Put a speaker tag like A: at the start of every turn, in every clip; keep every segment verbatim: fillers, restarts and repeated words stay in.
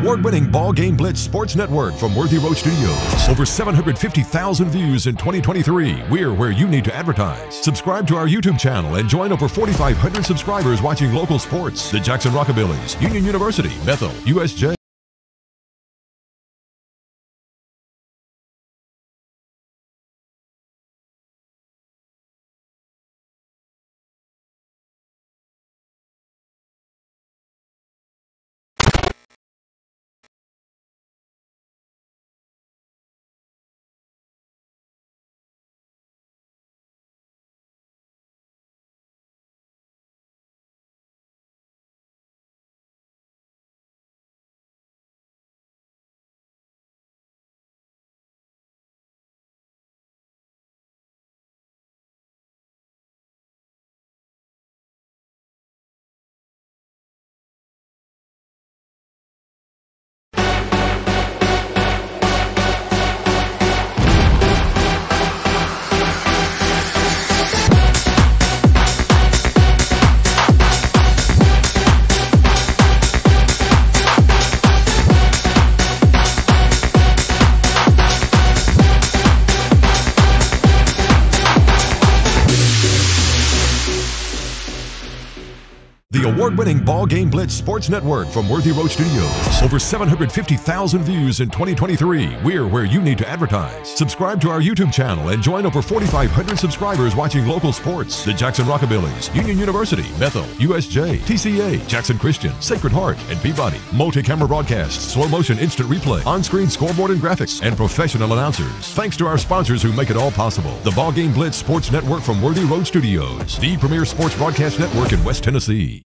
A: award-winning BallGame Blitz Sports Network from Worthy Road Studios. Over seven hundred fifty thousand views in twenty twenty-three. We're where you need to advertise. Subscribe to our YouTube channel and join over forty-five hundred subscribers watching local sports. The Jackson Rockabillys, Union University, Bethel, U S J. The award-winning BallGame Blitz Sports Network from Worthy Road Studios. Over seven hundred fifty thousand views in twenty twenty-three. We're where you need to advertise. Subscribe to our YouTube channel and join over forty-five hundred subscribers watching local sports. The Jackson Rockabillys, Union University, Bethel, U S J, T C A, Jackson Christian, Sacred Heart, and Peabody. Multi-camera broadcasts, slow-motion instant replay, on-screen scoreboard and graphics, and professional announcers. Thanks to our sponsors who make it all possible. The BallGame Blitz Sports Network from Worthy Road Studios. The premier sports broadcast network in West Tennessee.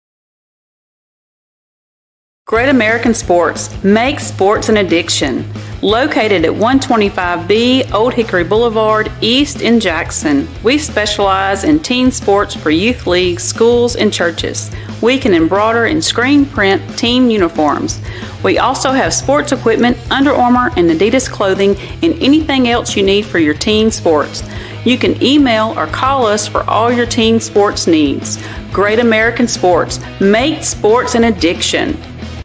B: Great American Sports, make sports an addiction. Located at one twenty-five B Old Hickory Boulevard, East in Jackson. We specialize in teen sports for youth leagues, schools, and churches. We can embroider and screen print team uniforms. We also have sports equipment, Under Armour, and Adidas clothing, and anything else you need for your teen sports. You can email or call us for all your teen sports needs. Great American Sports, make sports an addiction.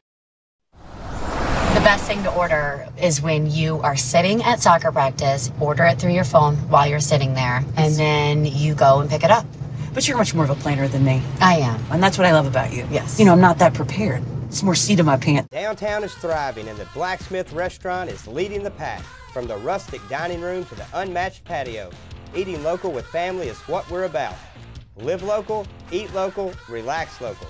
C: The best thing to order is when you are sitting at soccer practice, order it through your phone while you're sitting there, and then you go and pick it up.
D: But you're much more of a planner than me.
C: I am.
D: And that's what I love about you.
C: Yes.
D: You know, I'm not that prepared. It's more seat in my pants.
E: Downtown is thriving, and the Blacksmith Restaurant is leading the pack. From the rustic dining room to the unmatched patio, eating local with family is what we're about. Live local, eat local, relax local.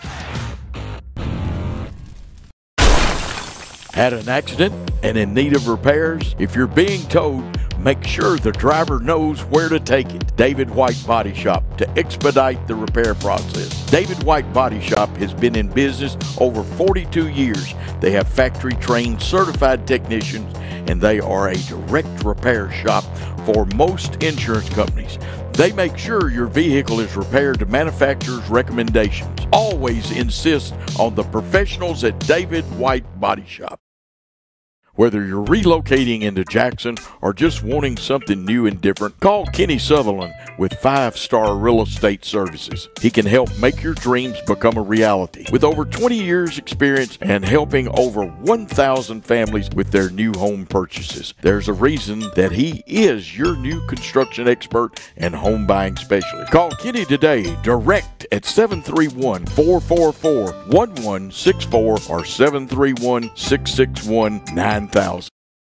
F: Had an accident and in need of repairs? If you're being towed, make sure the driver knows where to take it. David White Body Shop to expedite the repair process. David White Body Shop has been in business over forty-two years. They have factory-trained certified technicians, and they are a direct repair shop for most insurance companies. They make sure your vehicle is repaired to manufacturer's recommendations. Always insist on the professionals at David White Body Shop. Whether you're relocating into Jackson or just wanting something new and different, call Kenny Sutherland with Five Star Real Estate Services. He can help make your dreams become a reality. With over twenty years experience and helping over one thousand families with their new home purchases, there's a reason that he is your new construction expert and home buying specialist. Call Kenny today direct at seven three one, four four four, one one six four or seven three one, six six one, nine thousand.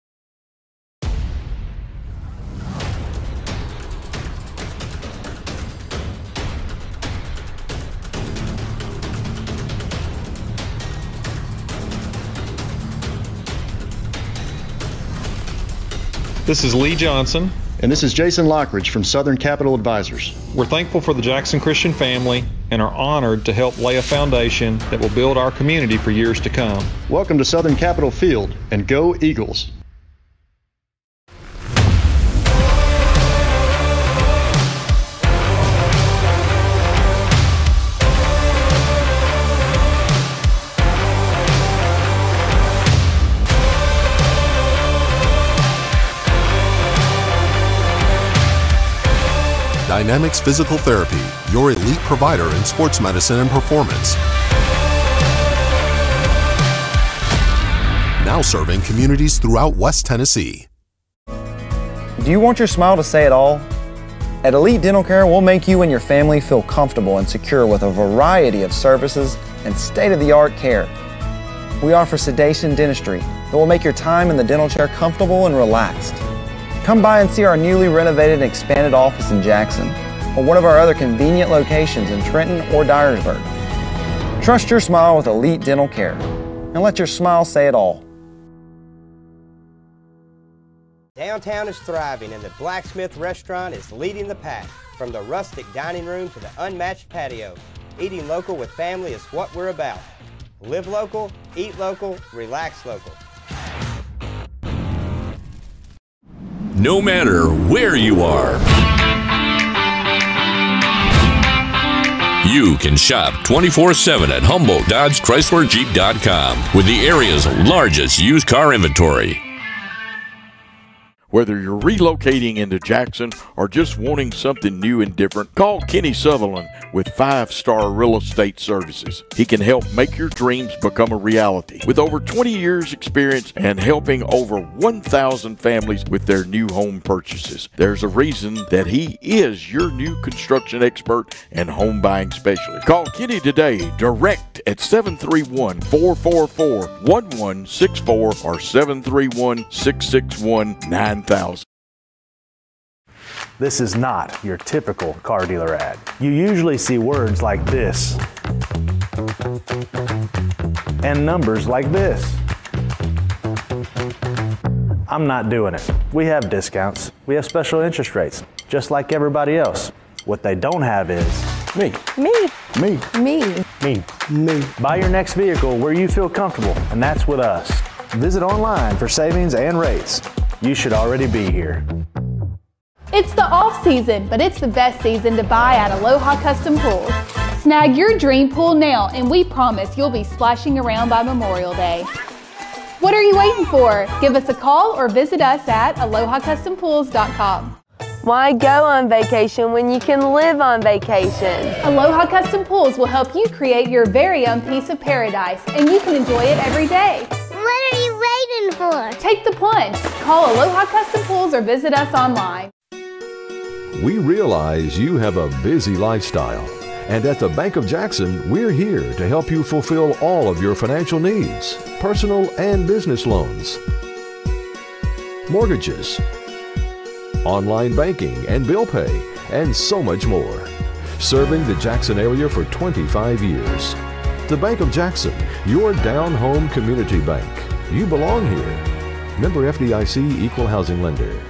G: This is Lee Johnson.
H: And this is Jason Lockridge from Southern Capital Advisors.
G: We're thankful for the Jackson Christian family and are honored to help lay a foundation that will build our community for years to come.
H: Welcome to Southern Capital Field, and go Eagles!
I: Dynamics Physical Therapy, your elite provider in sports medicine and performance. now serving communities throughout West Tennessee.
J: Do you want your smile to say it all? At Elite Dental Care, we'll make you and your family feel comfortable and secure with a variety of services and state-of-the-art care. We offer sedation dentistry that will make your time in the dental chair comfortable and relaxed. Come by and see our newly renovated and expanded office in Jackson, or one of our other convenient locations in Trenton or Dyersburg. Trust your smile with Elite Dental Care, and let your smile say it all.
E: Downtown is thriving, and the Blacksmith Restaurant is leading the pack. From the rustic dining room to the unmatched patio, eating local with family is what we're about. Live local, eat local, relax local.
K: No matter where you are, you can shop twenty-four seven at Humboldt Dodge Chrysler Jeep dot com with the area's largest used car inventory.
F: Whether you're relocating into Jackson or just wanting something new and different, call Kenny Sutherland with Five Star Real Estate Services. He can help make your dreams become a reality. With over twenty years experience and helping over one thousand families with their new home purchases, there's a reason that he is your new construction expert and home buying specialist. Call Kenny today direct at seven three one, four four four, one one six four or seven three one, six six one, nine thousand.
L: This is not your typical car dealer ad. You usually see words like this and numbers like this. I'm not doing it. We have discounts. We have special interest rates, just like everybody else. What they don't have is me.
M: Me.
L: Me.
M: Me.
L: Me. Me. Buy your next vehicle where you feel comfortable, and that's with us. Visit online for savings and rates. You should already be here.
N: It's the off season, but it's the best season to buy at Aloha Custom Pools. Snag your dream pool now, and we promise you'll be splashing around by Memorial Day. What are you waiting for? Give us a call or visit us at aloha custom pools dot com.
M: Why go on vacation when you can live on vacation?
N: Aloha Custom Pools will help you create your very own piece of paradise, and you can enjoy it every day.
O: What are you waiting for?
N: Take the plunge. Call Aloha Custom Pools or visit us online.
A: We realize you have a busy lifestyle, and at the Bank of Jackson, we're here to help you fulfill all of your financial needs, personal and business loans, mortgages, online banking and bill pay, and so much more. Serving the Jackson area for twenty-five years. The Bank of Jackson, your down-home community bank. You belong here. Member F D I C, Equal Housing Lender.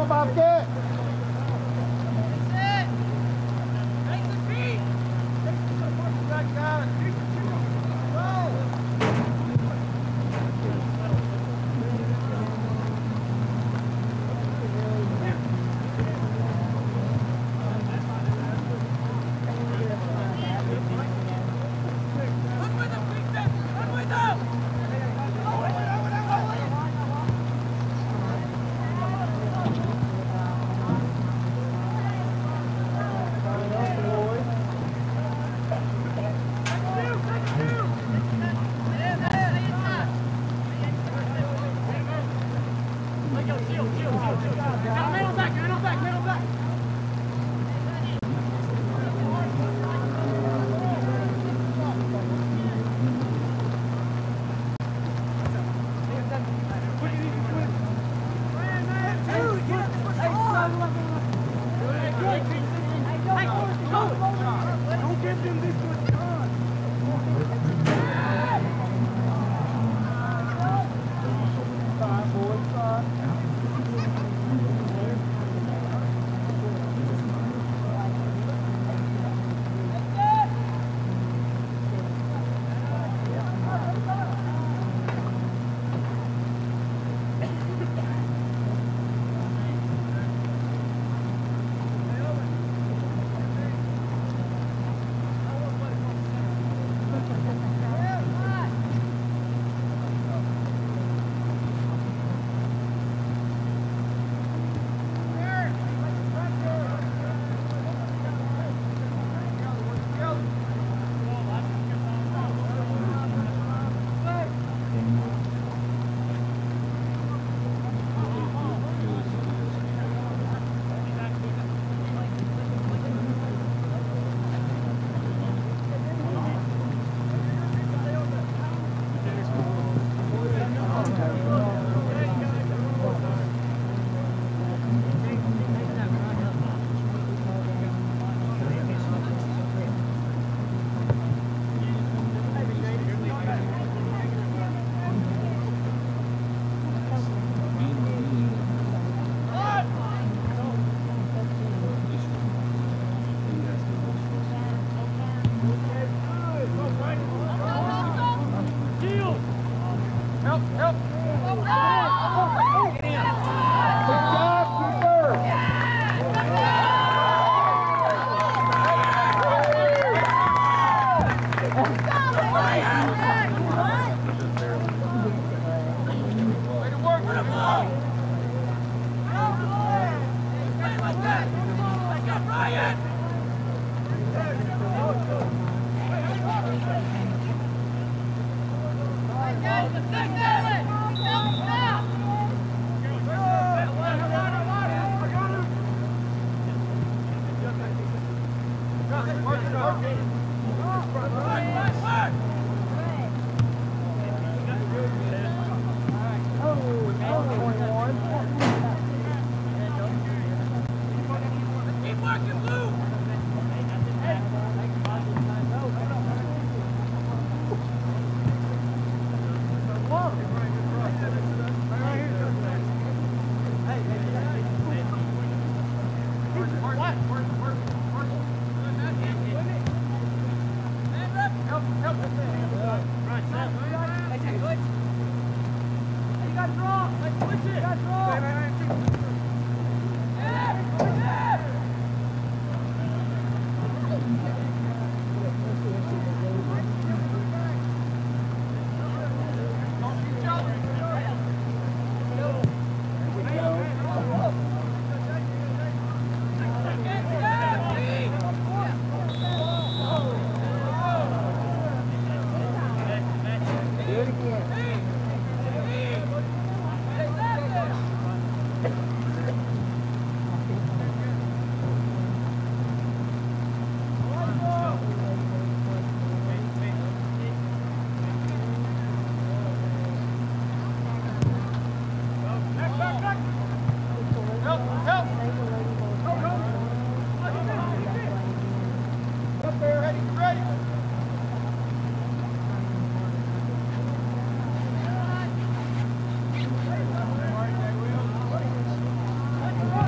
P: Come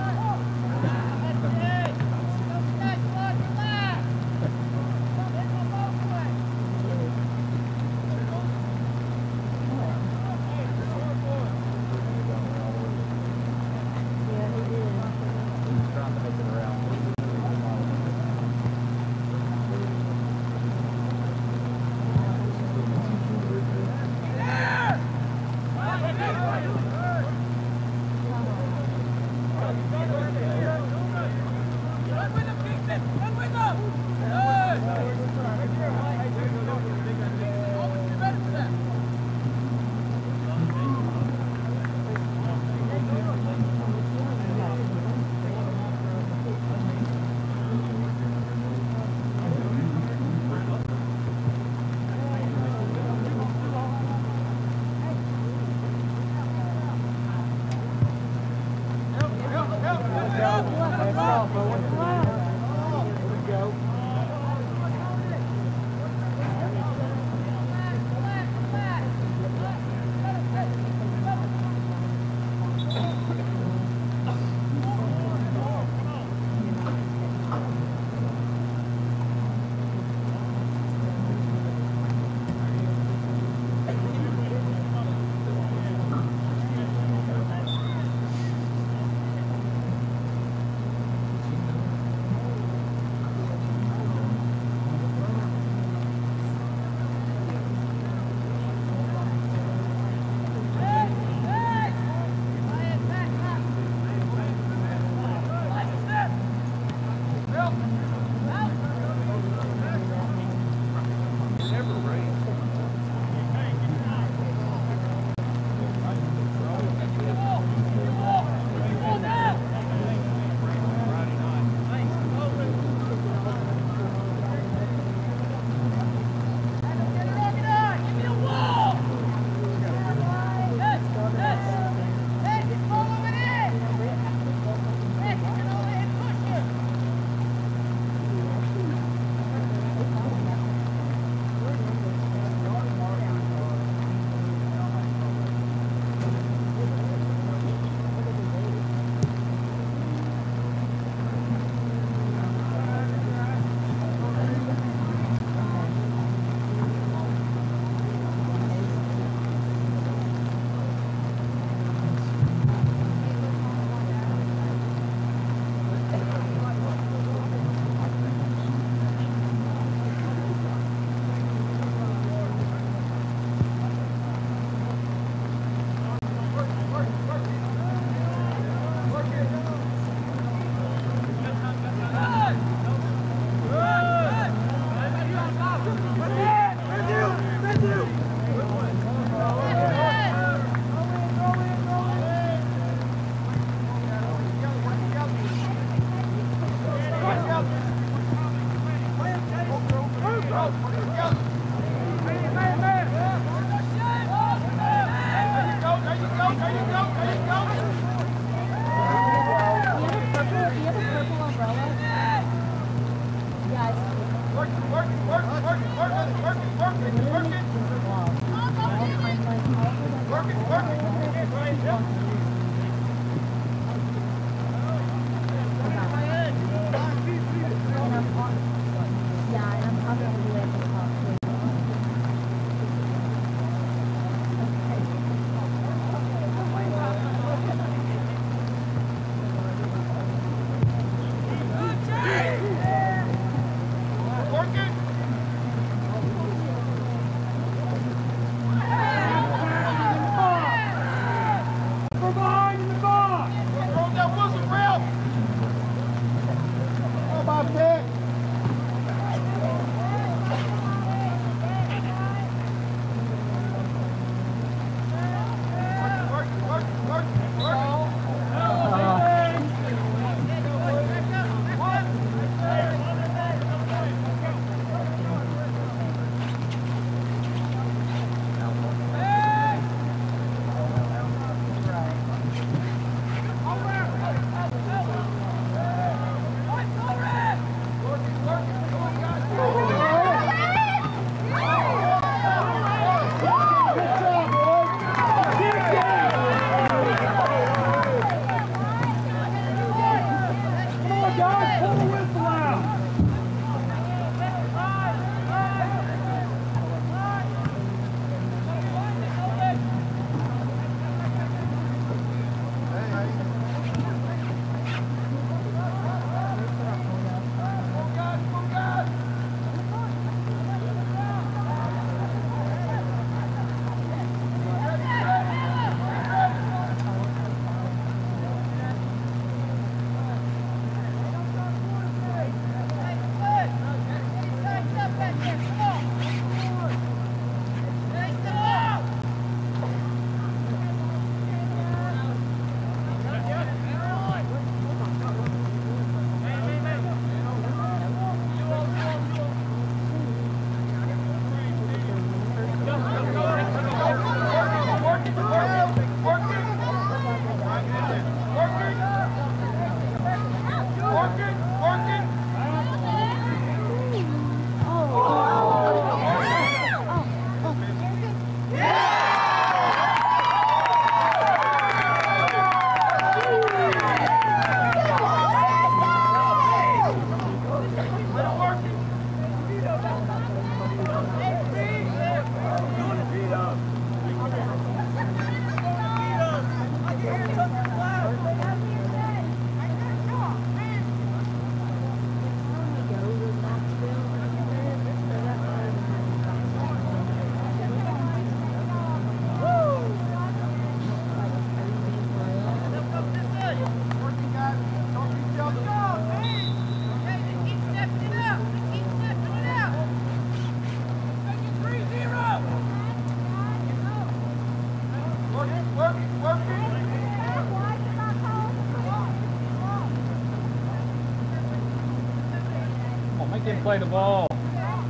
P: Make him play the ball. Just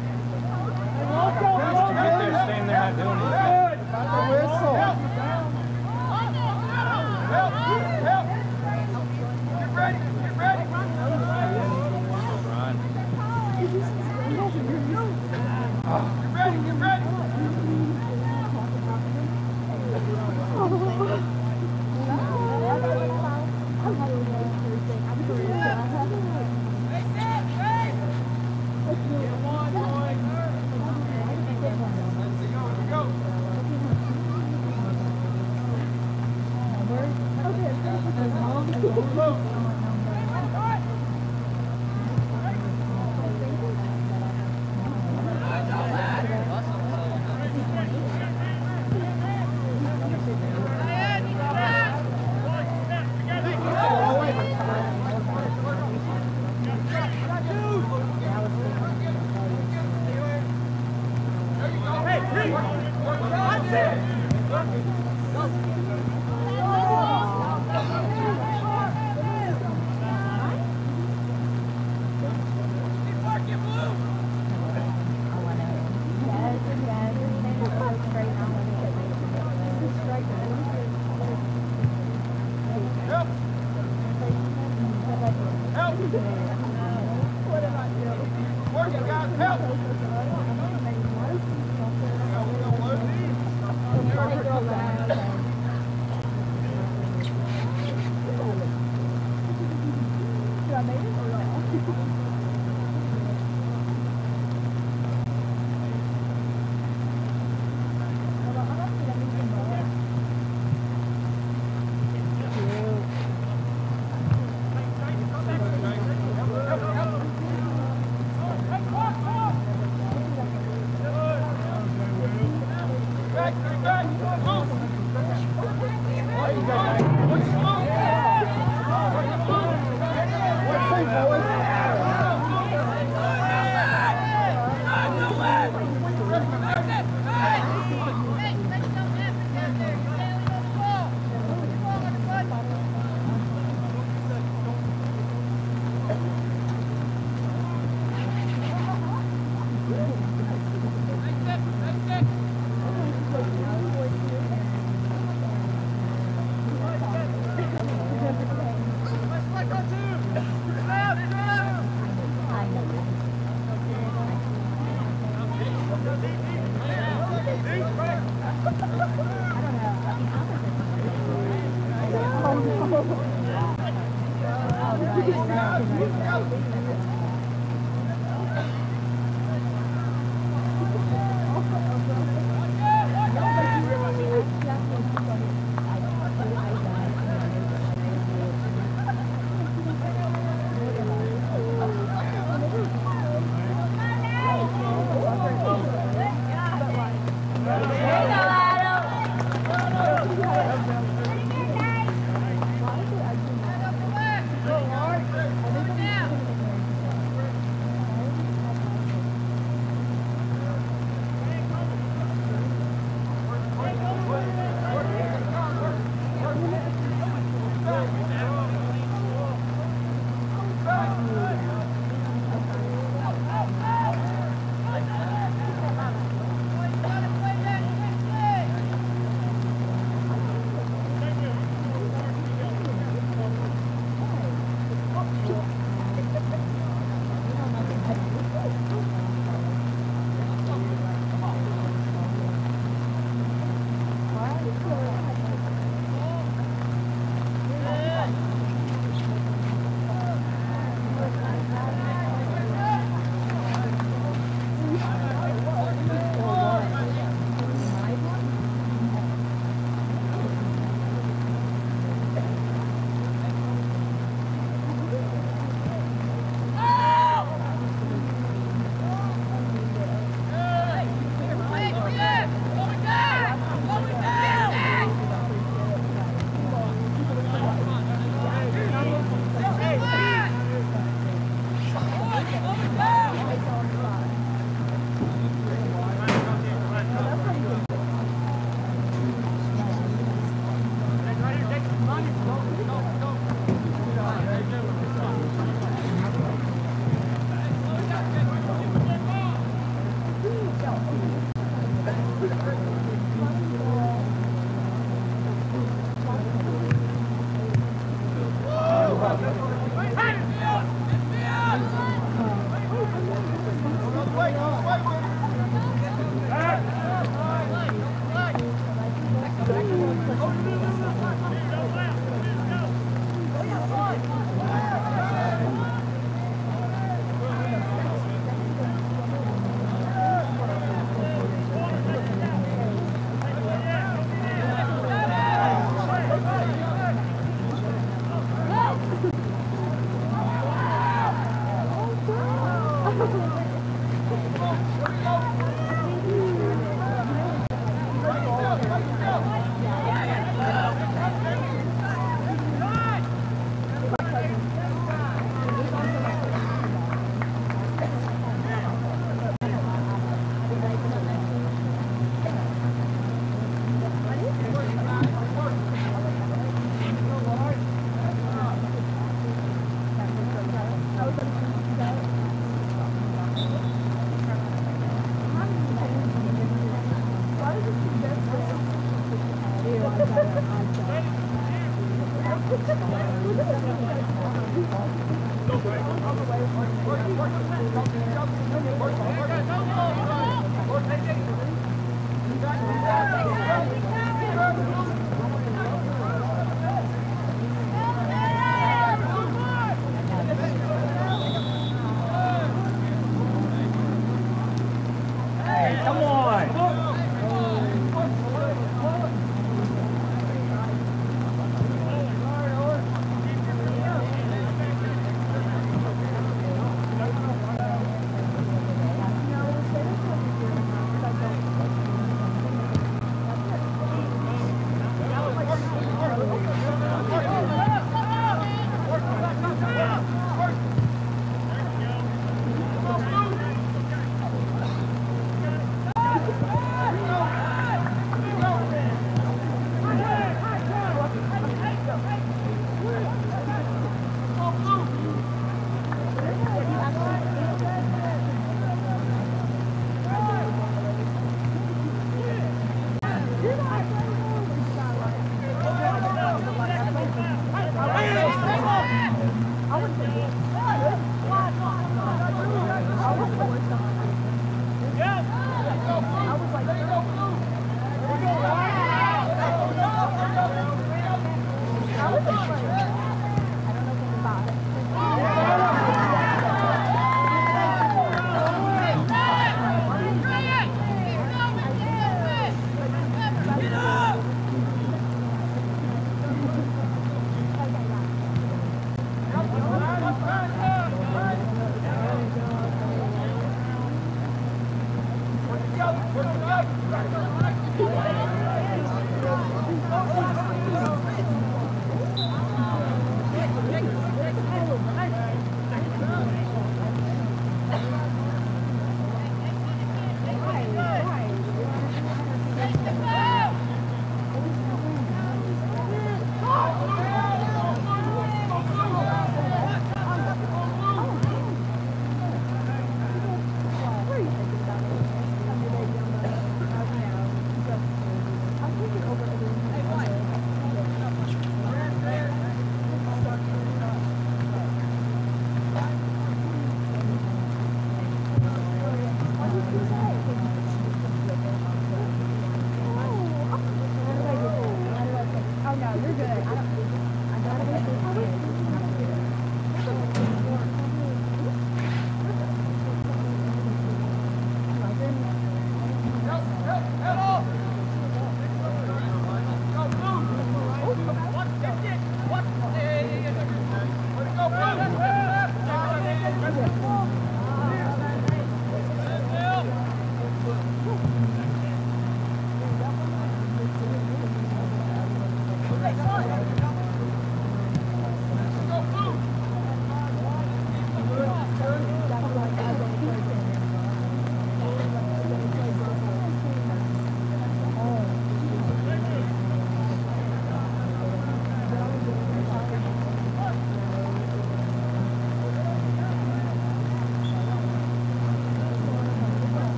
P: to get there, stand there, not doing anything.
Q: About the whistle.
R: Help! Help! Get ready! Get ready! Get ready! Get ready!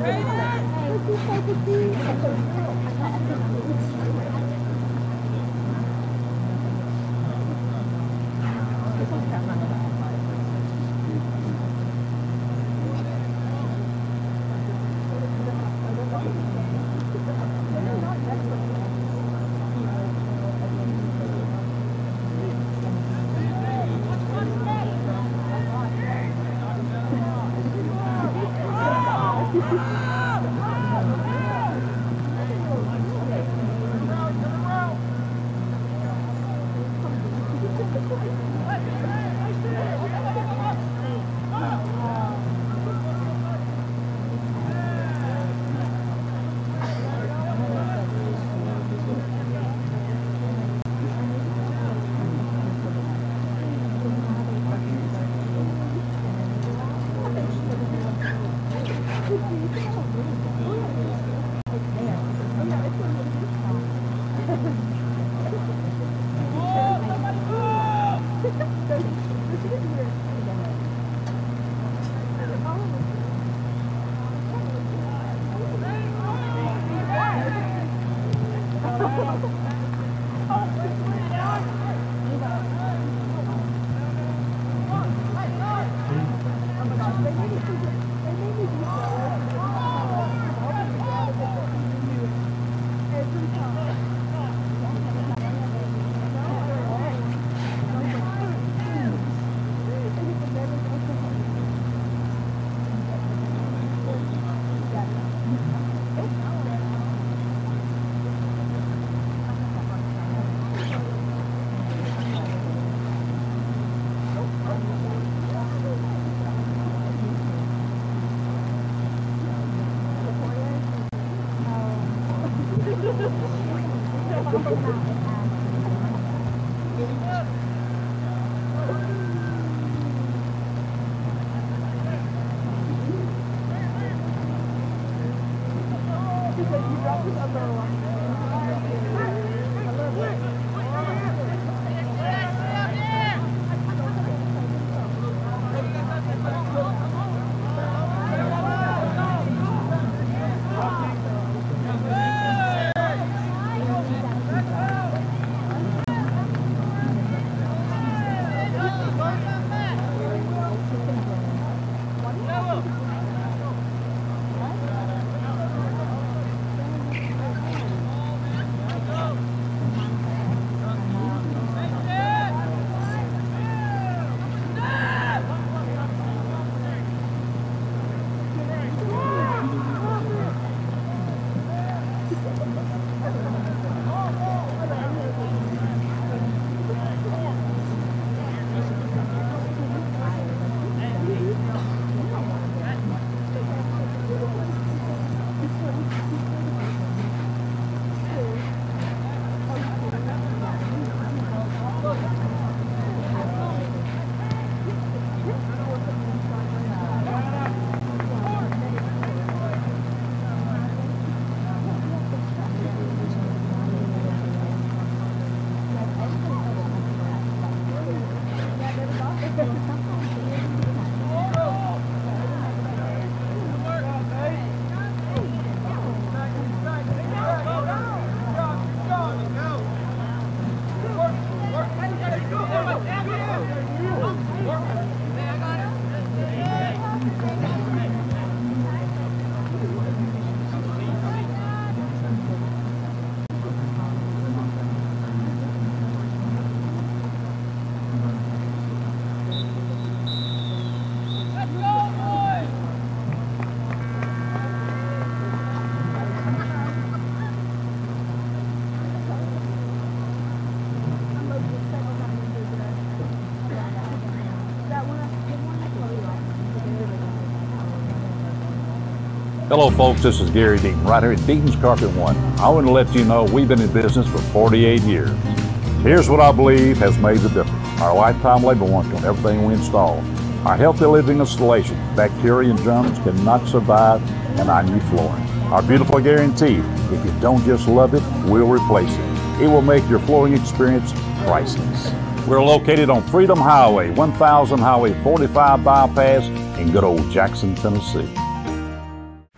Q: Hello folks, this is Gary Deaton, right here at Deaton's Carpet One. I want to let you know we've been in business for forty-eight years. Here's what I believe has made the difference. Our lifetime labor warranty on everything we install. Our healthy living installation, bacteria and germs cannot survive in our new flooring. Our beautiful guarantee, if you don't just love it, we'll replace it. It will make your flooring experience priceless. We're located on Freedom Highway, one thousand Highway forty-five bypass in good old Jackson, Tennessee.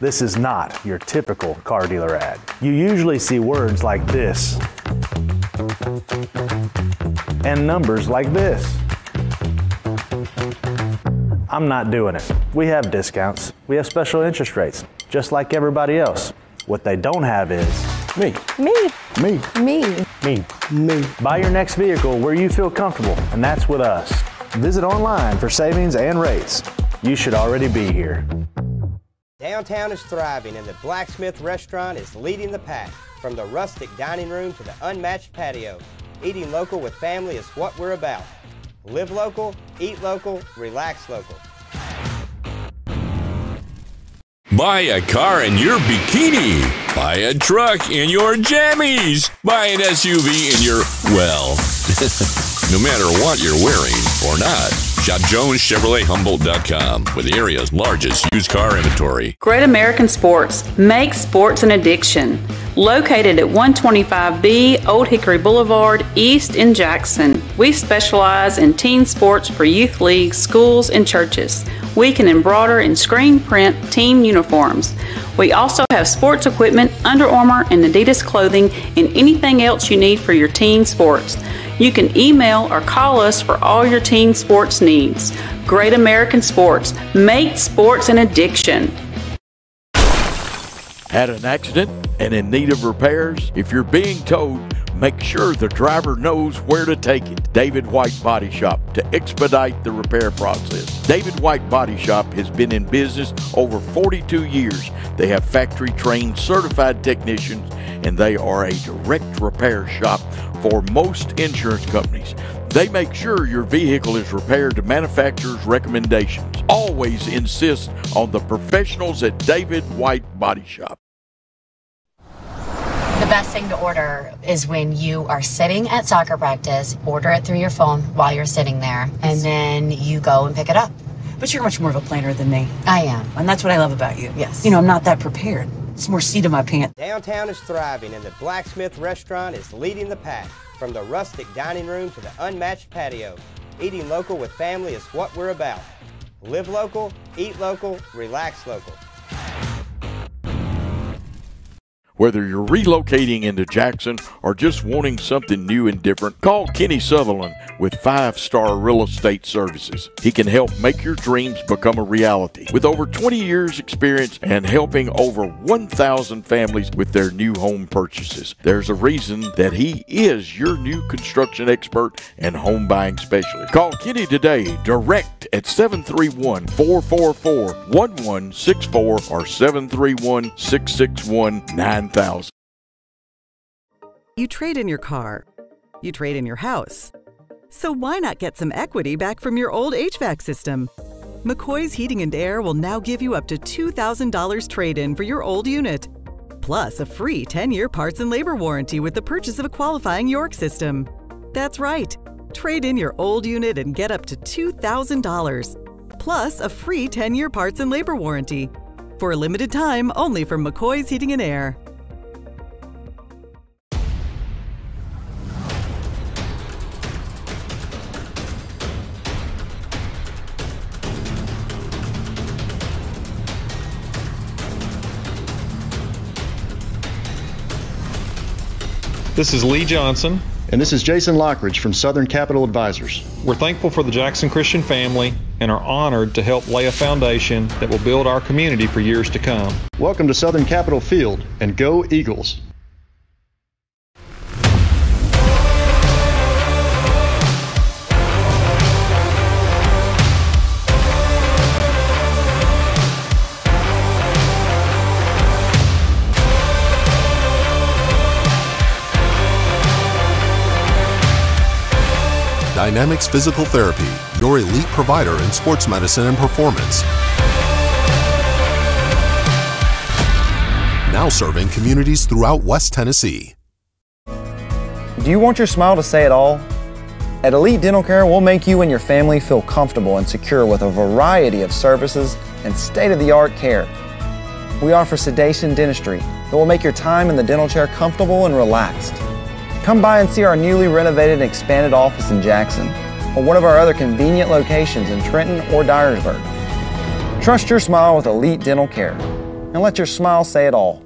L: This is not your typical car dealer ad. You usually see words like this and numbers like this. I'm not doing it. We have discounts. We have special interest rates, just like everybody else. What they don't have is me.
M: Me.
L: Me.
M: Me.
L: Me. Me. Buy your next vehicle where you feel comfortable, and that's with us. Visit online for savings and rates. You should already be here.
E: Downtown is thriving and the Blacksmith restaurant is leading the pack. From the rustic dining room to the unmatched patio, eating local with family is what we're about. Live local, eat local, relax local.
K: Buy a car in your bikini. Buy a truck in your jammies. Buy an S U V in your, well, no matter what you're wearing or not. Shop Jones Chevrolet Humboldt dot com with the area's largest used car inventory.
B: Great American Sports. Make sports an addiction. Located at one twenty-five B Old Hickory Boulevard, East in Jackson. We specialize in teen sports for youth leagues, schools, and churches. We can embroider and screen print team uniforms. We also have sports equipment, Under Armour and Adidas clothing, and anything else you need for your teen sports. You can email or call us for all your teen sports needs. Great American Sports. Make sports an addiction.
F: Had an accident and in need of repairs? If you're being towed, make sure the driver knows where to take it. David White Body Shop to expedite the repair process. David White Body Shop has been in business over forty-two years. They have factory-trained certified technicians, and they are a direct repair shop for most insurance companies. They make sure your vehicle is repaired to manufacturer's recommendations. Always insist on the professionals at David White Body Shop.
C: The best thing to order is when you are sitting at soccer practice, order it through your phone while you're sitting there, and then you go and pick it up.
D: But you're much more of a planner than me.
C: I am.
D: And that's what I love about you.
C: Yes.
D: You know, I'm not that prepared. It's more seat in my pants.
E: Downtown is thriving and the Blacksmith restaurant is leading the pack. From the rustic dining room to the unmatched patio, eating local with family is what we're about. Live local, eat local, relax local.
F: Whether you're relocating into Jackson or just wanting something new and different, call Kenny Sutherland with Five Star Real Estate Services. He can help make your dreams become a reality. With over twenty years experience and helping over one thousand families with their new home purchases, there's a reason that he is your new construction expert and home buying specialist. Call Kenny today direct at seven three one, four four four, one one six four or seven three one, six six one, nine thousand.
S: You trade in your car. You trade in your house. So why not get some equity back from your old H V A C system? McCoy's Heating and Air will now give you up to two thousand dollars trade-in for your old unit, plus a free ten-year parts and labor warranty with the purchase of a qualifying York system. That's right. Trade in your old unit and get up to two thousand dollars, plus a free ten-year parts and labor warranty. For a limited time, only from McCoy's Heating and Air.
G: This is Lee Johnson.
H: And this is Jason Lockridge from Southern Capital Advisors.
G: We're thankful for the Jackson Christian family and are honored to help lay a foundation that will build our community for years to come.
H: Welcome to Southern Capitol Field, and go Eagles!
I: Dynamics Physical Therapy, your elite provider in sports medicine and performance. Now serving communities throughout West Tennessee.
J: Do you want your smile to say it all? At Elite Dental Care, we'll make you and your family feel comfortable and secure with a variety of services and state-of-the-art care. We offer sedation dentistry that will make your time in the dental chair comfortable and relaxed. Come by and see our newly renovated and expanded office in Jackson, or one of our other convenient locations in Trenton or Dyersburg. Trust your smile with Elite Dental Care. and let your smile say it all.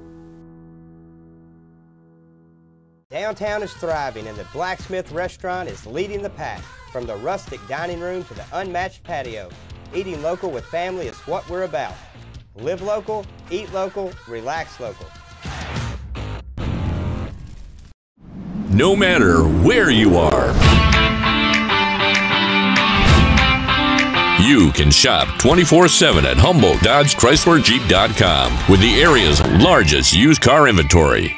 E: Downtown is thriving and the Blacksmith Restaurant is leading the pack. From the rustic dining room to the unmatched patio, eating local with family is what we're about. Live local, eat local, relax local.
K: No matter where you are, you can shop twenty-four seven at Humboldt Dodge Chrysler Jeep dot com with the area's largest used car inventory.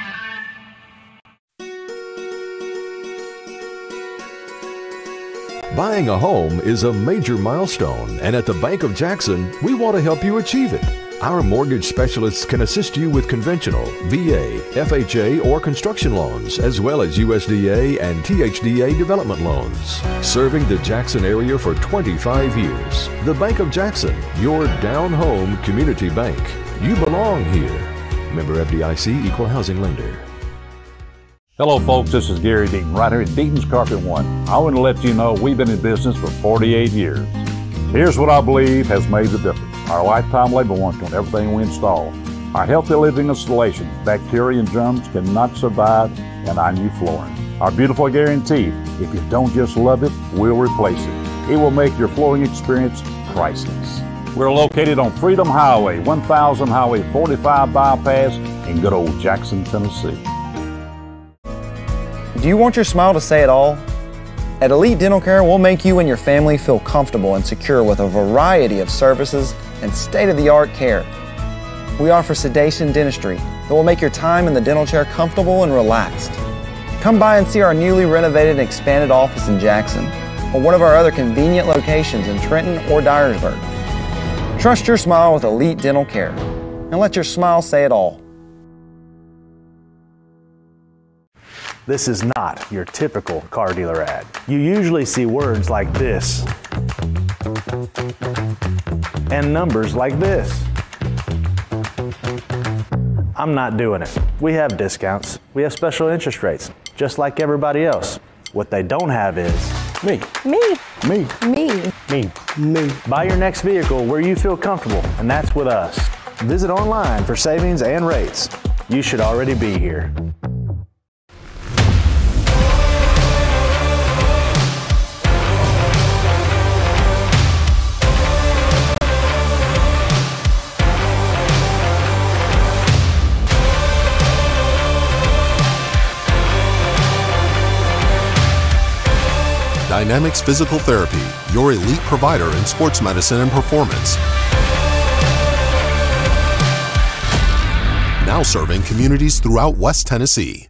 A: Buying a home is a major milestone, and at the Bank of Jackson, we want to help you achieve it. Our mortgage specialists can assist you with conventional, V A, F H A, or construction loans, as well as U S D A and T H D A development loans. Serving the Jackson area for twenty-five years. The Bank of Jackson, your down-home community bank. You belong here. Member F D I C, Equal Housing Lender.
Q: Hello folks, this is Gary Deaton, right here at Deaton's Carpet One. I want to let you know we've been in business for forty-eight years. Here's what I believe has made the difference. Our lifetime labor warranty on everything we install. Our healthy living installation, bacteria and germs cannot survive in our new flooring. Our beautiful guarantee, if you don't just love it, we'll replace it. It will make your flooring experience priceless. We're located on Freedom Highway, one thousand Highway forty-five bypass in good old Jackson, Tennessee.
J: Do you want your smile to say it all? At Elite Dental Care, we'll make you and your family feel comfortable and secure with a variety of services and state-of-the-art care. We offer sedation dentistry that will make your time in the dental chair comfortable and relaxed. Come by and see our newly renovated and expanded office in Jackson, or one of our other convenient locations in Trenton or Dyersburg. Trust your smile with Elite Dental Care, and let your smile say it all.
L: This is not your typical car dealer ad. You usually see words like this and numbers like this. I'm not doing it. We have discounts. We have special interest rates, just like everybody else. What they don't have is me.
M: Me.
L: Me.
M: Me.
L: Me. Me. Buy your next vehicle where you feel comfortable, and that's with us. Visit online for savings and rates. You should already be here.
I: Dynamics Physical Therapy, your elite provider in sports medicine and performance. Now serving communities throughout West Tennessee.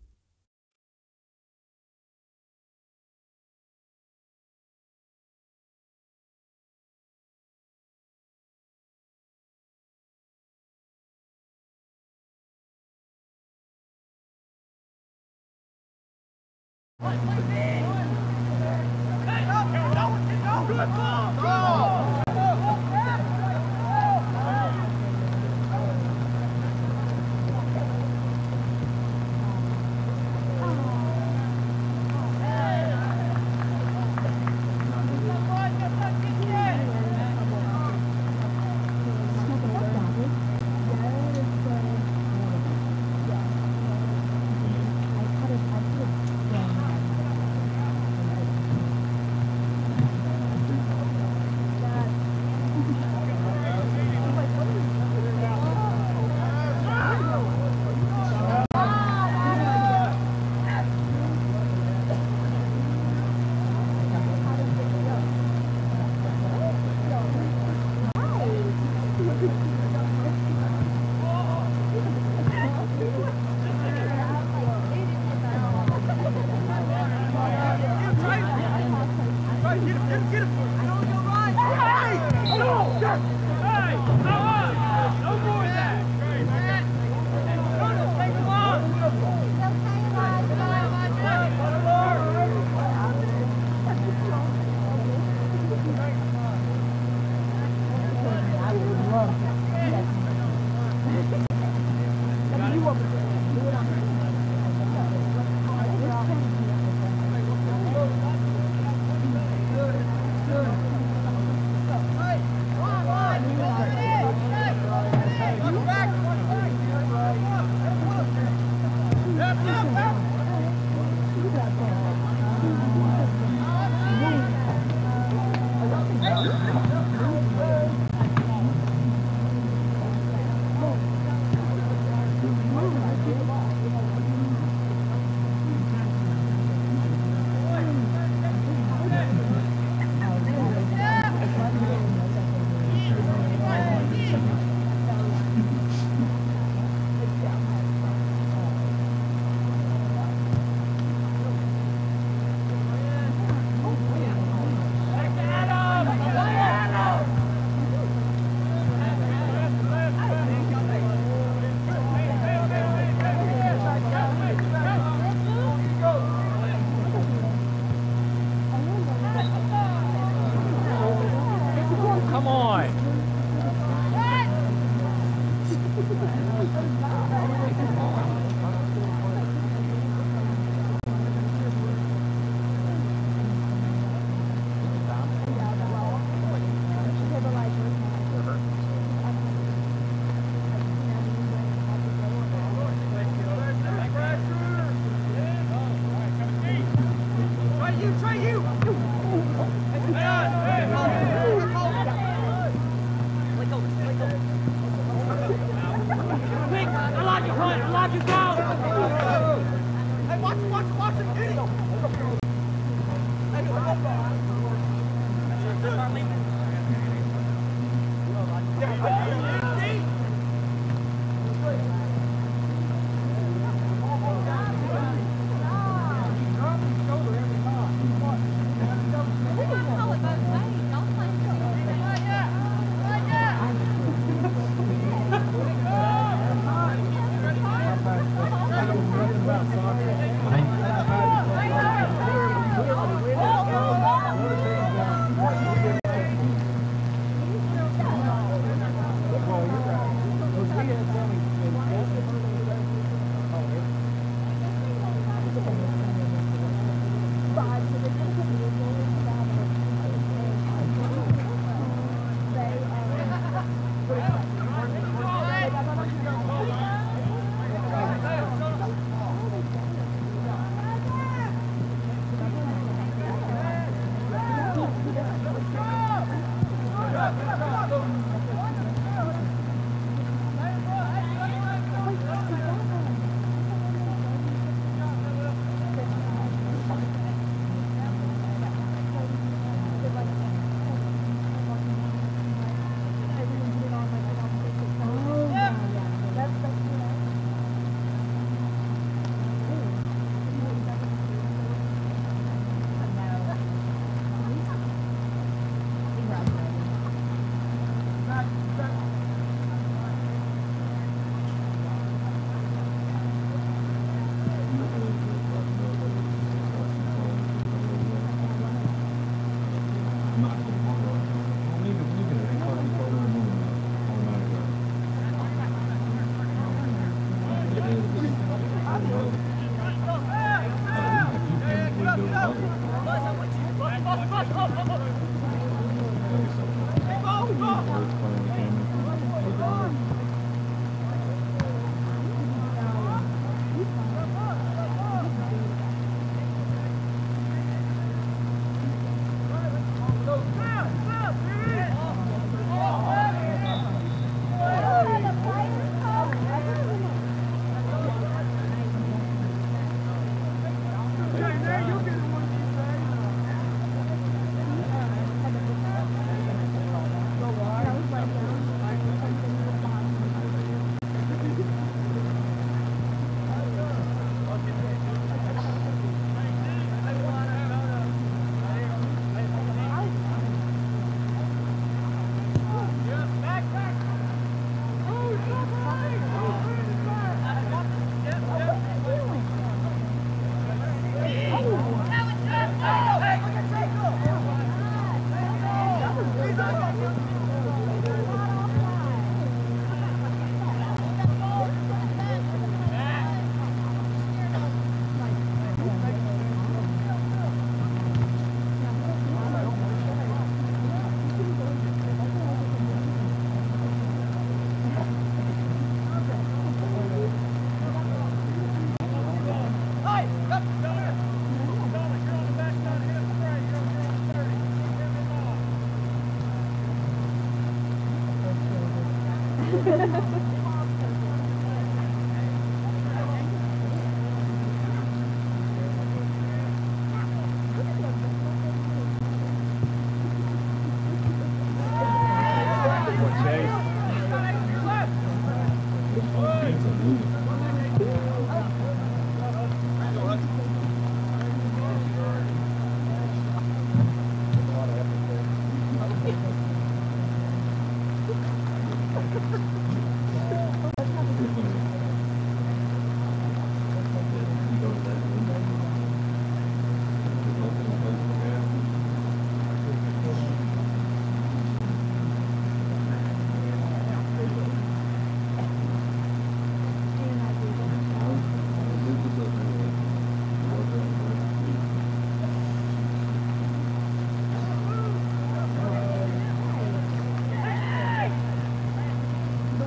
R: Go,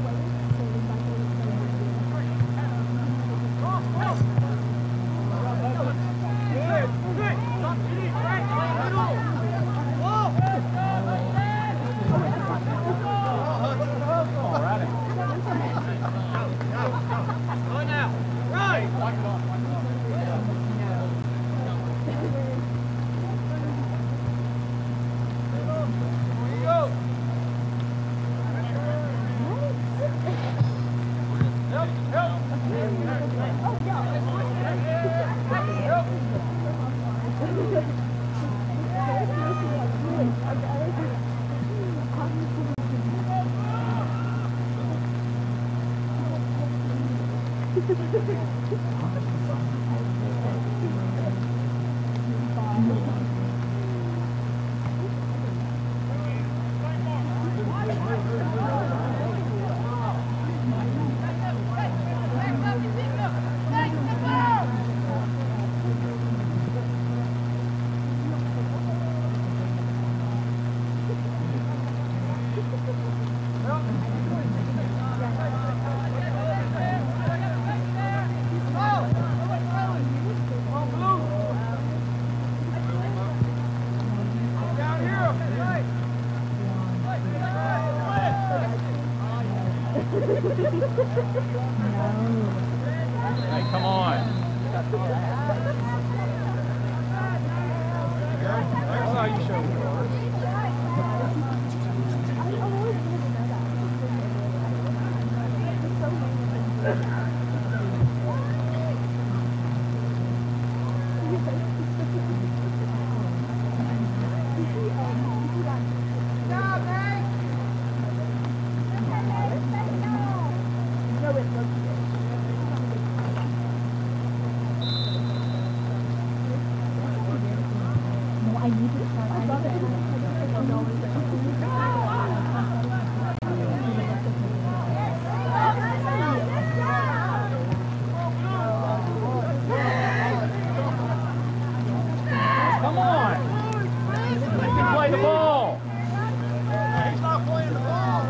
P: Hey, come on. That's how you show it. Come on. Let him play the ball. He's not playing the ball.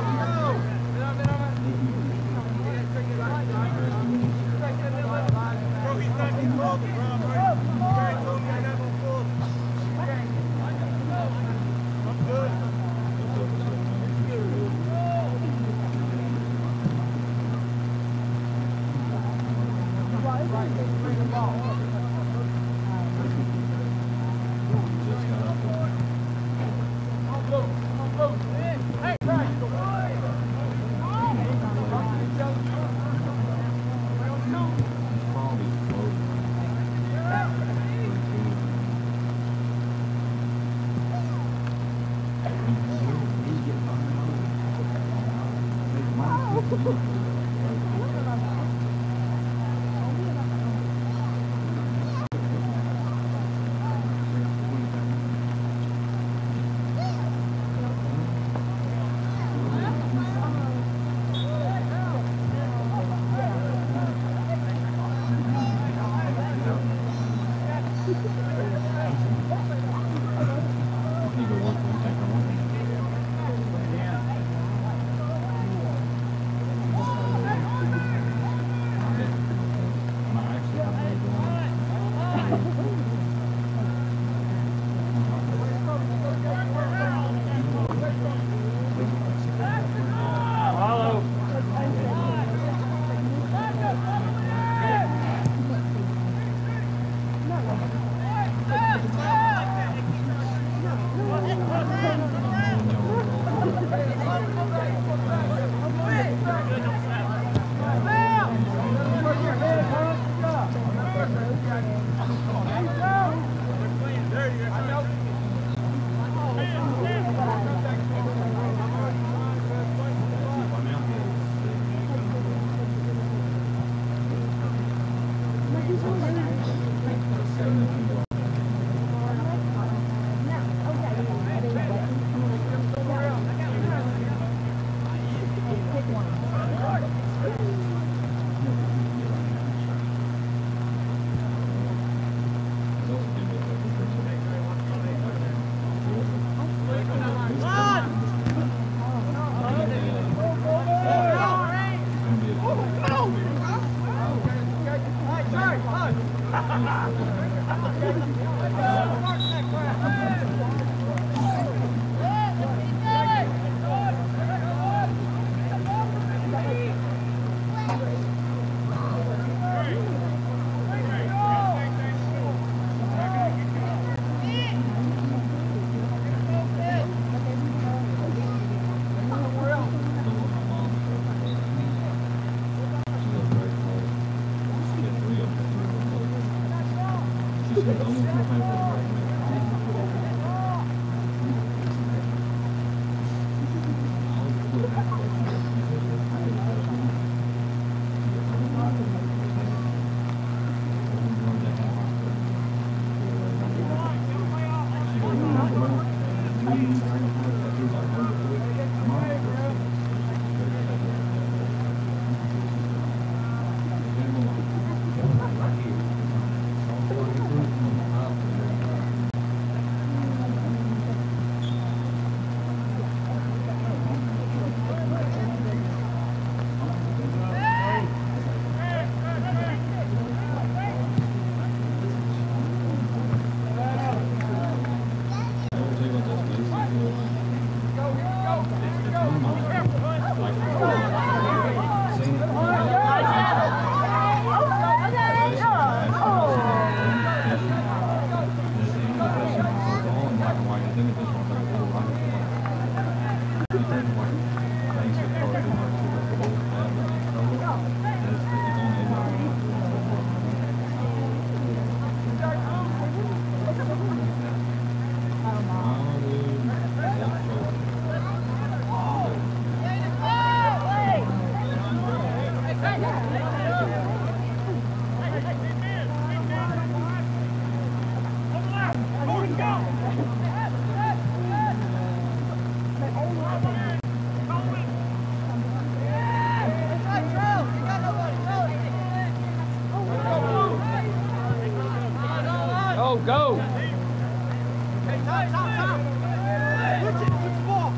P: Go. Hey, stop, stop, stop. Switch it, switch the ball.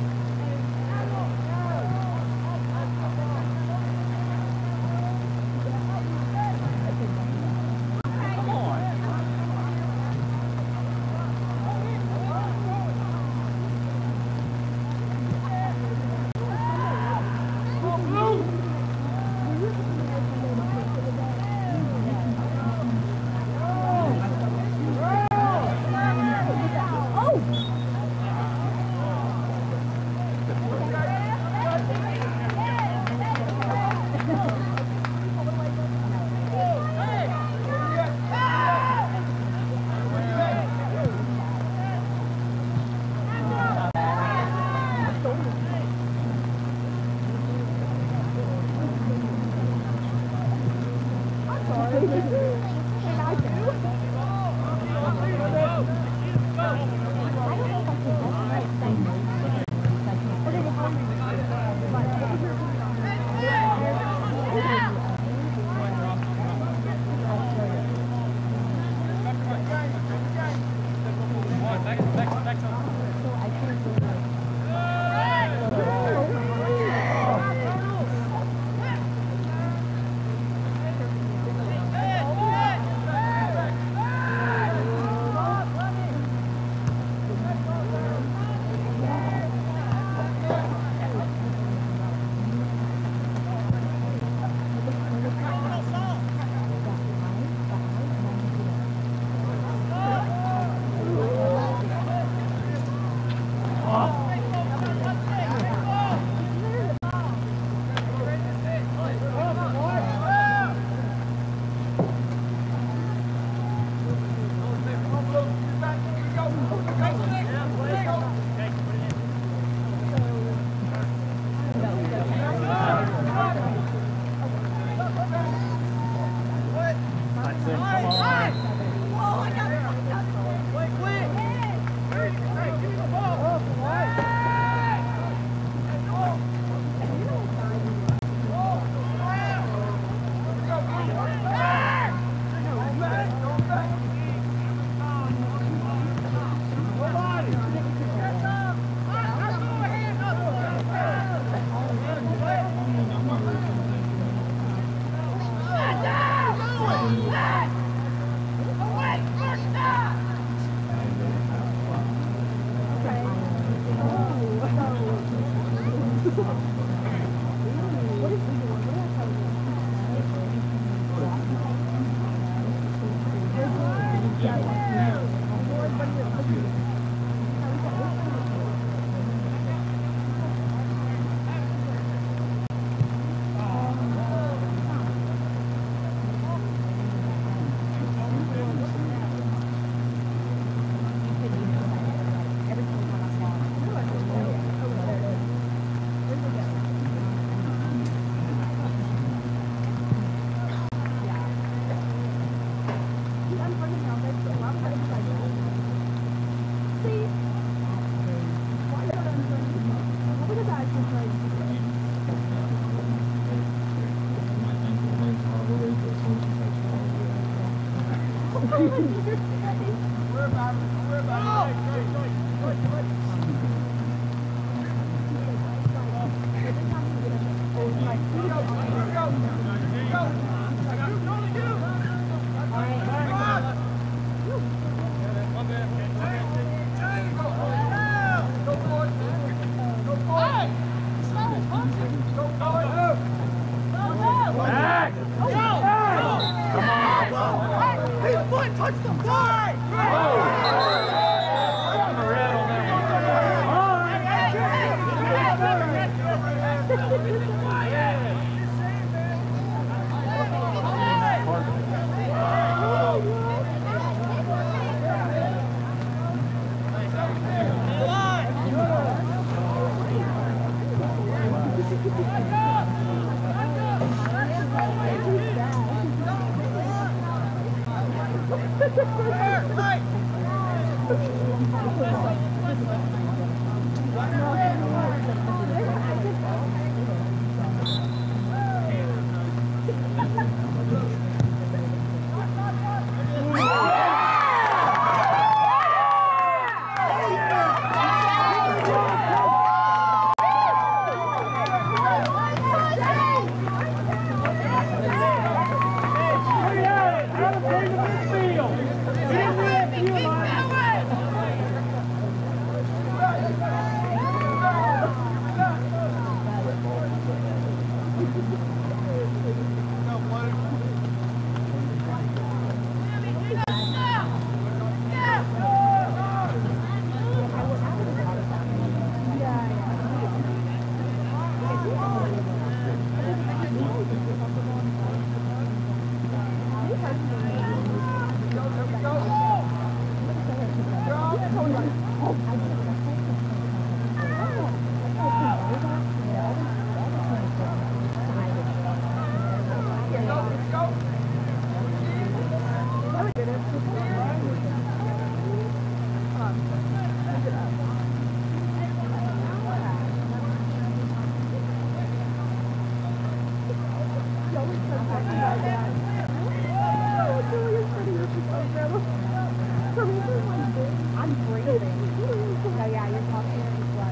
P: I'm breathing. Oh yeah, you're talking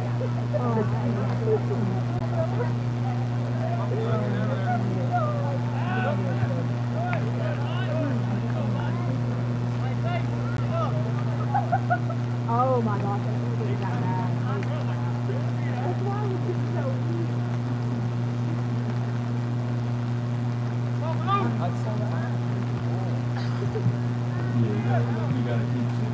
P: oh my gosh, I can't get that mad. That's why it's just so weak. That's so bad. Yeah, you gotta, you gotta keep it.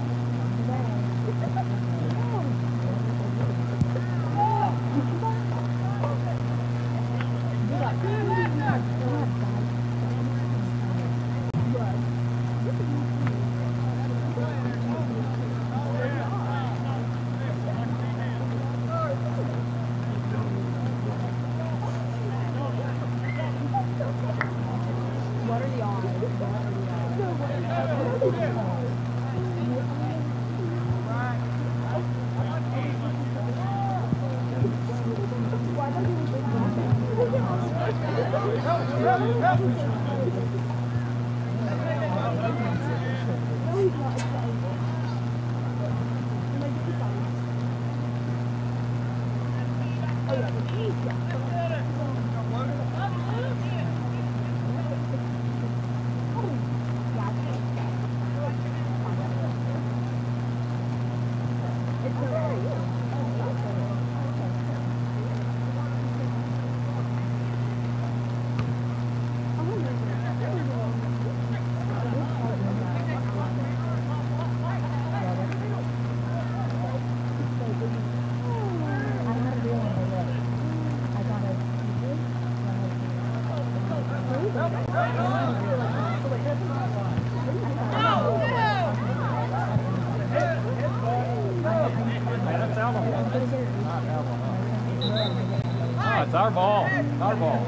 R: It's our ball. It's our ball.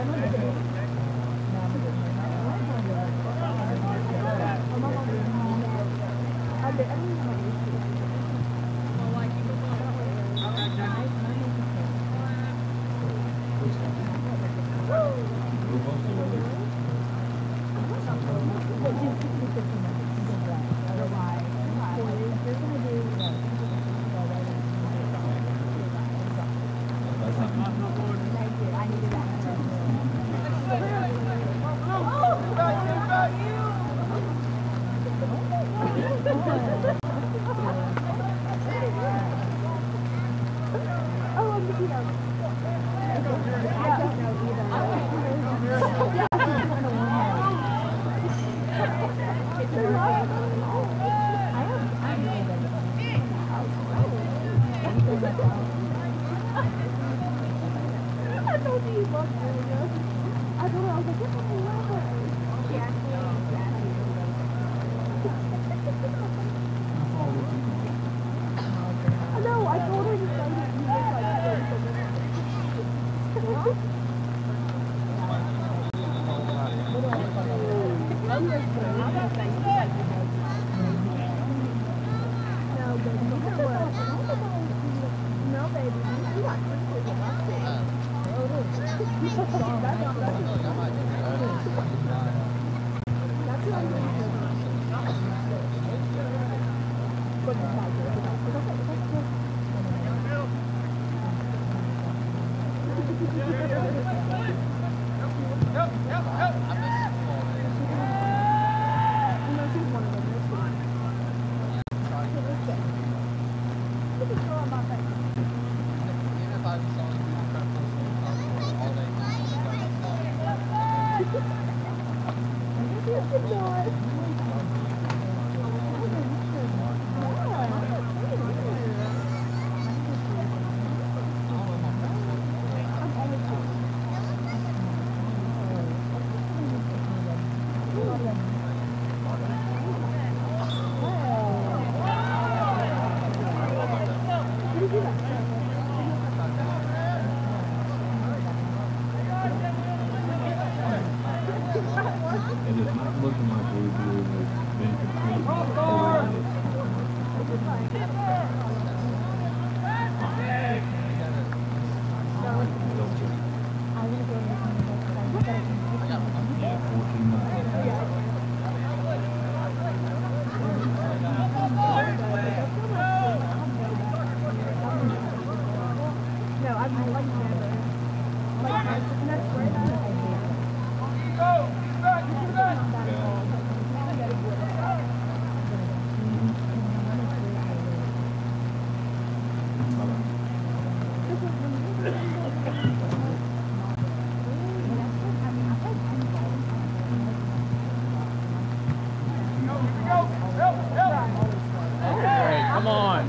P: Come on.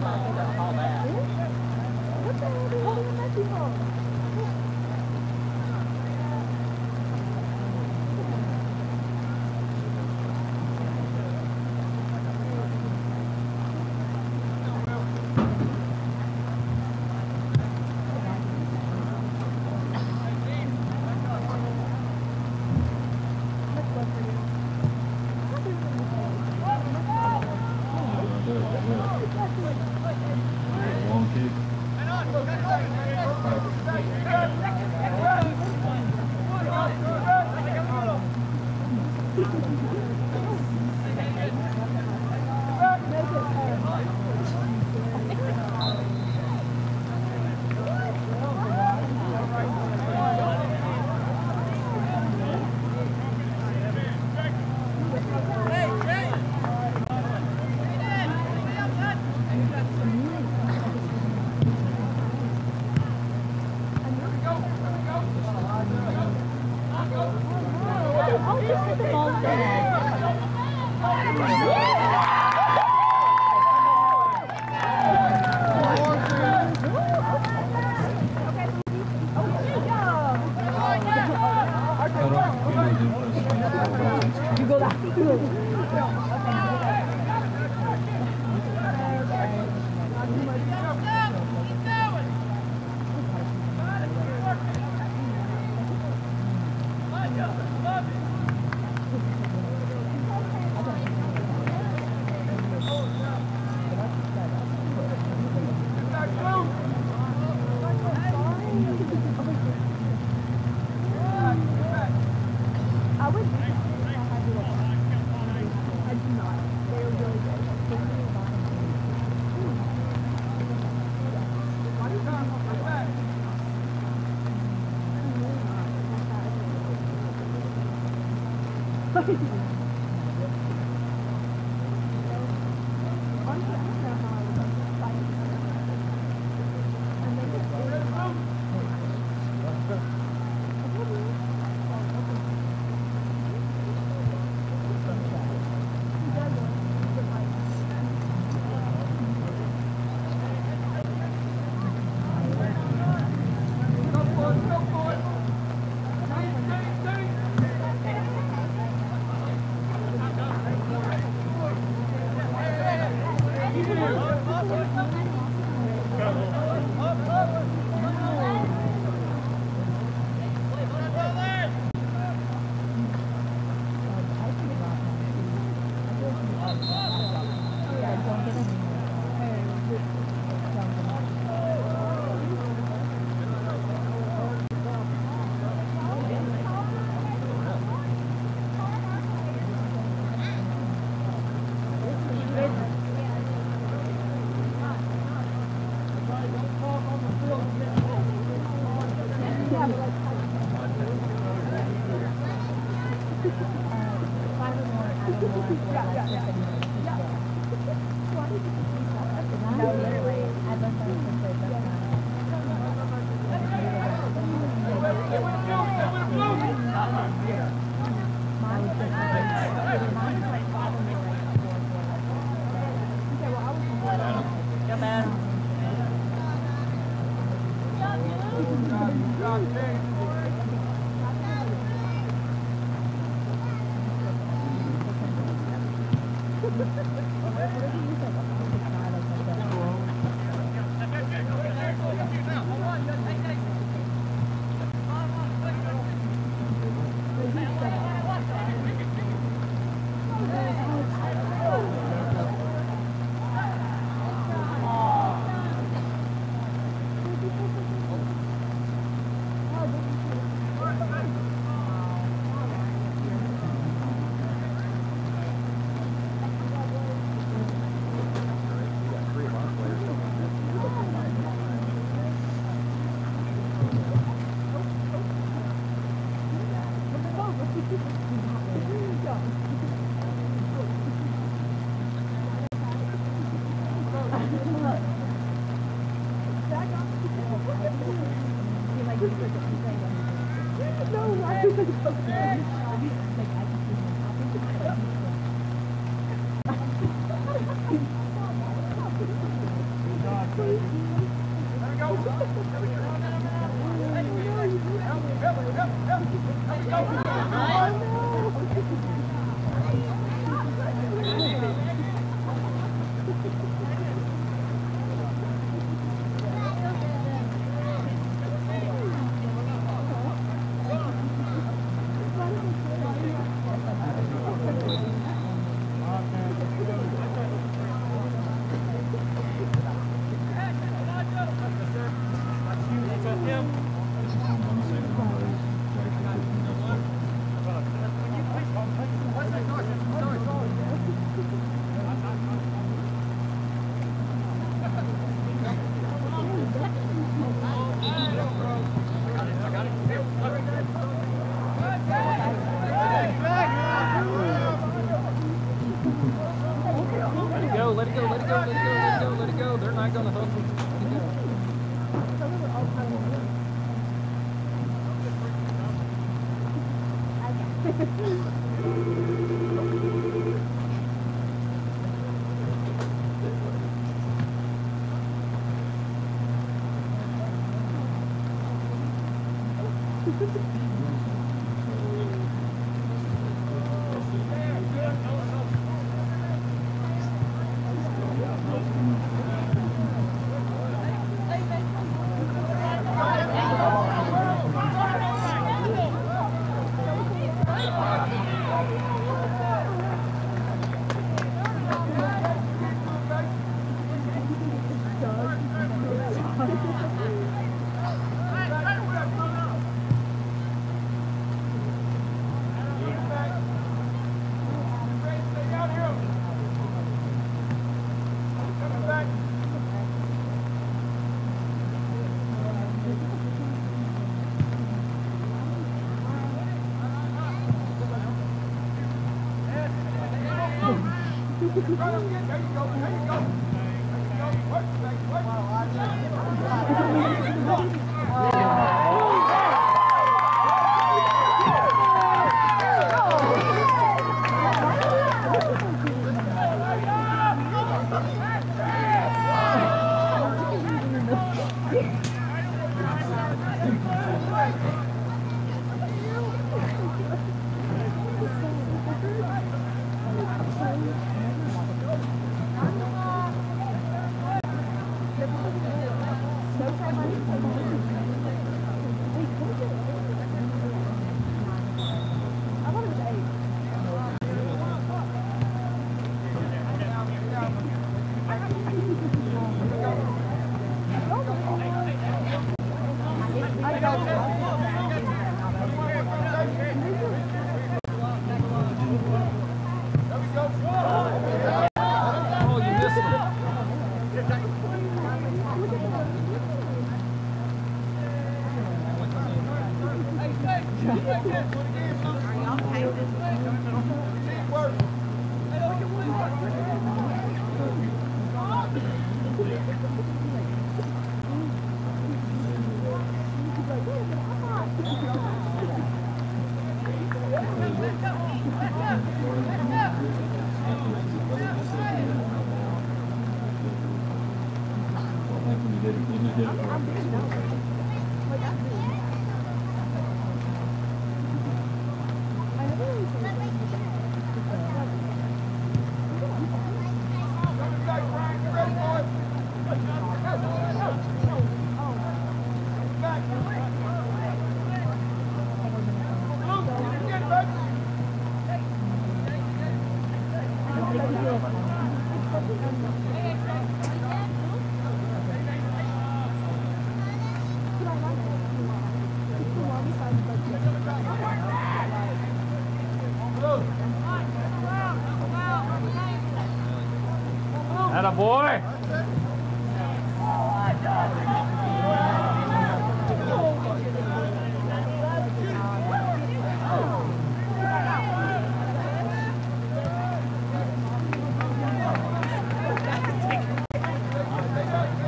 P: Boy.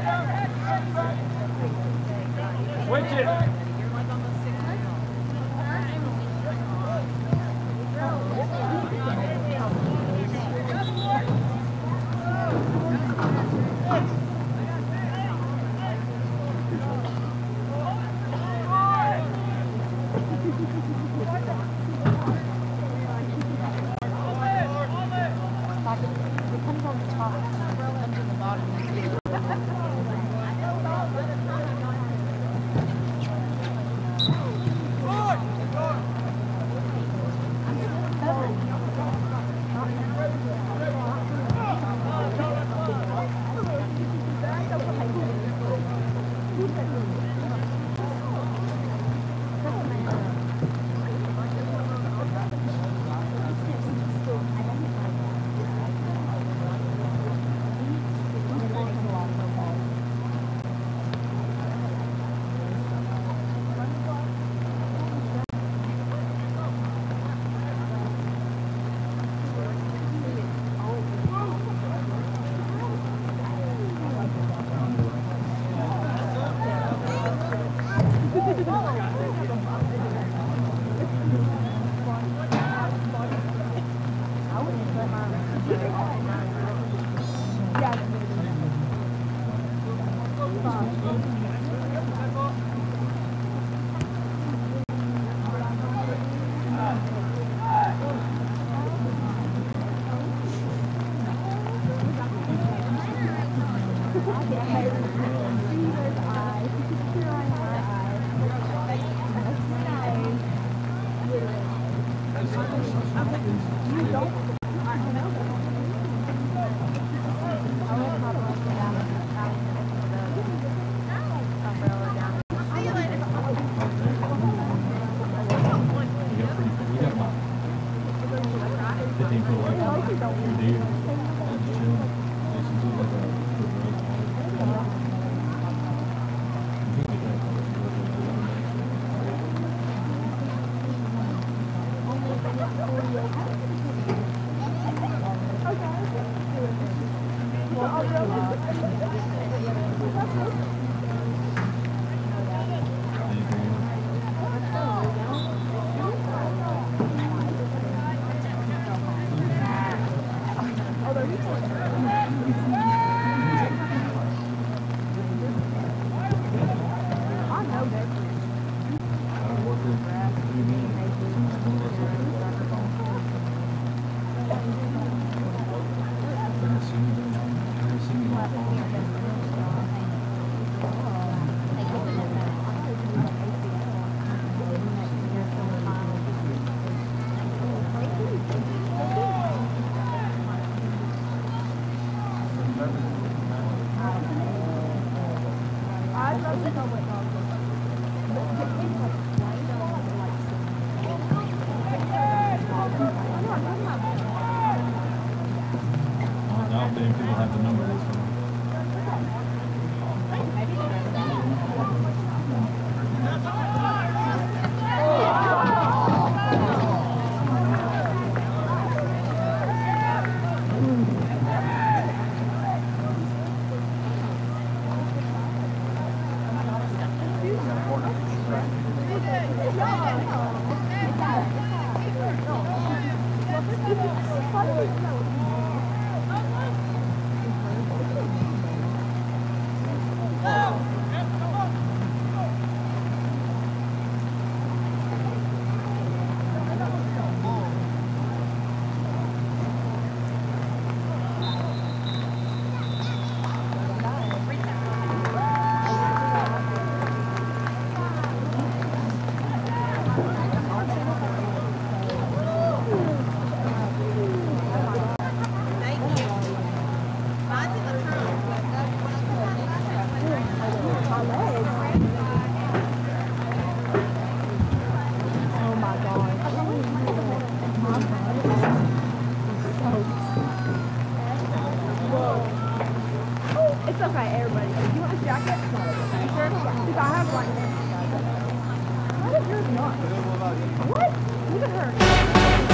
P: Switch it. It's okay, everybody. Do you want this jacket? You sure? Because I have one. Why does yours not? What? Look at her.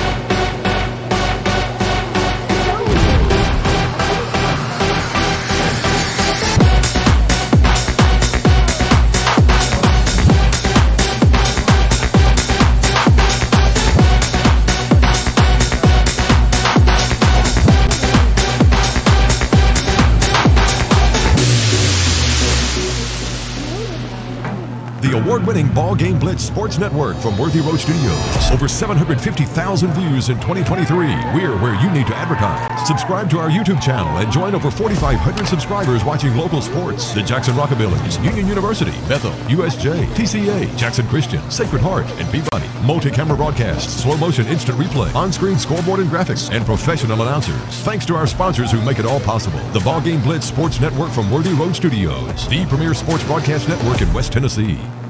A: The award-winning BallGame Blitz Sports Network from Worthy Road Studios. Over seven hundred fifty thousand views in twenty twenty-three. We're where you need to advertise. Subscribe to our YouTube channel and join over forty-five hundred subscribers watching local sports. The Jackson Rockabillys, Union University, Bethel, U S J, T C A, Jackson Christian, Sacred Heart, and Peabody. Multi-camera broadcasts, slow motion instant replay, on-screen scoreboard and graphics, and professional announcers. Thanks to our sponsors who make it all possible. The BallGame Blitz Sports Network from Worthy Road Studios. The premier sports broadcast network in West Tennessee.